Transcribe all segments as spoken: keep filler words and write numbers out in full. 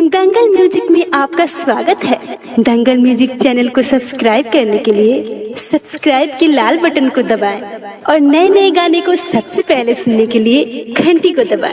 दंगल music में आपका स्वागत है। दंगल म्यूजिक चैनल को सब्सक्राइब करने के लिए सब्सक्राइब के लाल बटन को दबाएं और नए नए गाने को सबसे पहले सुनने के लिए घंटी को दबाएं।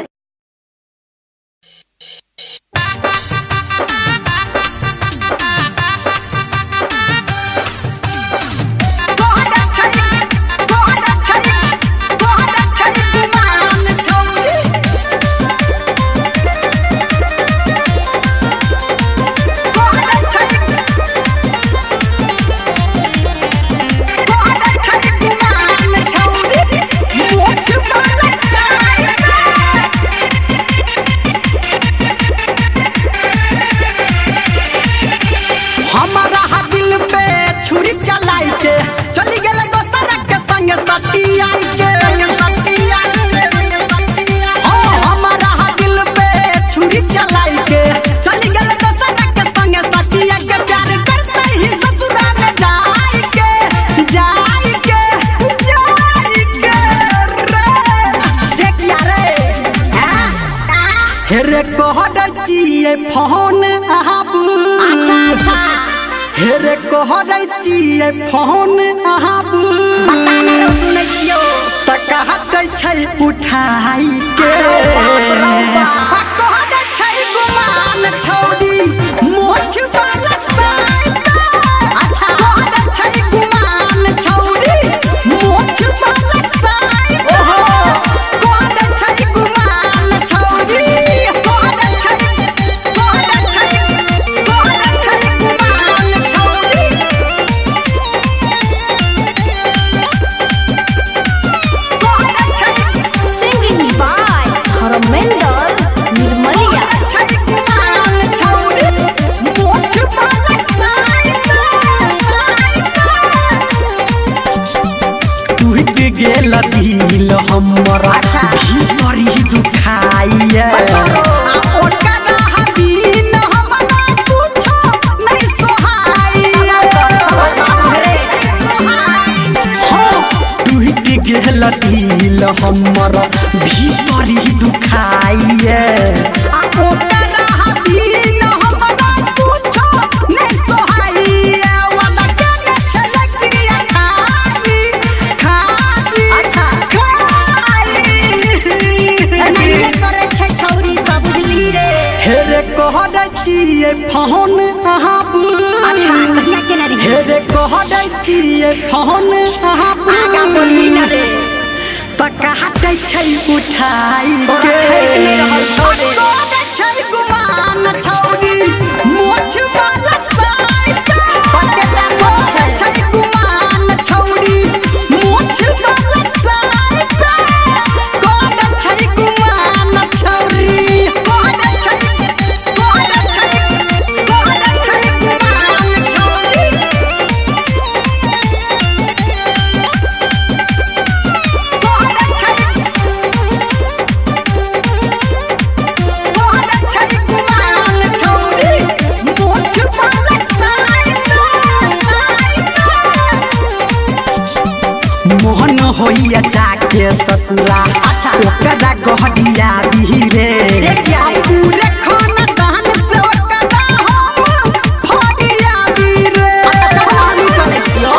हेरे कहरचिए फोन आबू अच्छा अच्छा हेरे कहरचिए फोन आबू बता ना रो सुनै छियो त कहत छै उठाई के बाप कहत छै गुमान छौड़ी मोछ वाला साइड अच्छा कहत छै गुमान छौड़ी मोछ वाला साइड ओहो कहत छै गुमान छौड़ी गेल दिल हमरा भीतर ही दुखाइए ओकरा हबीन हमरा कुछो नहीं सोहाइए टूट गेल दिल हमरा भीतर ही दुखाइए ओकरा हबीन हमरा कुछो नहीं सोहाइए वाला के छलकिया खाली खाली अच्छा नहीं करे छै छौरी सब बुझली रे हेरे कहरचिए फोन आबू अच्छा कहिया के ना रे हेरे कहरचिए फोन आबू आगा बोली ना रे त कहत छै उठाई तोरा खेत में रहल छोड़े कहत छै गुमान छौड़ी मोछ वाला साइड पत्ते मोछ छै गुमान छौड़ी मोछ वाला साइड कहत छै गुमान छौड़ी कहत छै कहत छै कहत छै गुमान छौड़ी मोहन होइया जाके ससुरा अच्छा ओकरा गहडिया बिरे पूरे खाना दान से ओकरा हम फडिया बिरे चले छियो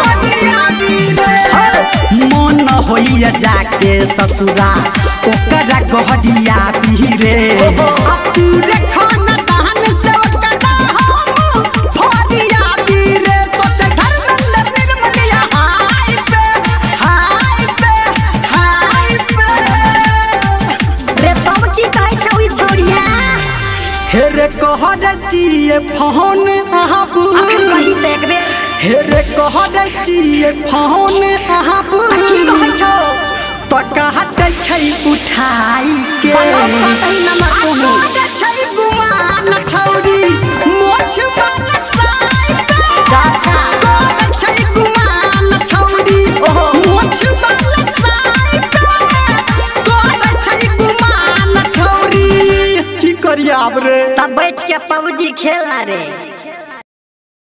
मन होइया जाके ससुरा ओकरा गहडिया बिरे पूरे खाना दान से ओकरा हम फडिया बिरे सोचे घर में निर्मलिया हाय पे हाय पे हाय पे रे तब की कहै छौ ई छोड़िया हेरे कहरचिए फोन आबू अखन कही देख बे हेरे कहरचिए फोन आबू की कहै छौ त कहत छै उठाई के बलम कतही नमक कोहू कहत छै गुमान छौड़ी मोछ वाला साइड अच्छा कहत छै गुमान छौड़ी ओहो मोछ वाला साइड कहत छै गुमान छौड़ी की करिया अब रे तब बैठ के पबजी खेलना रे।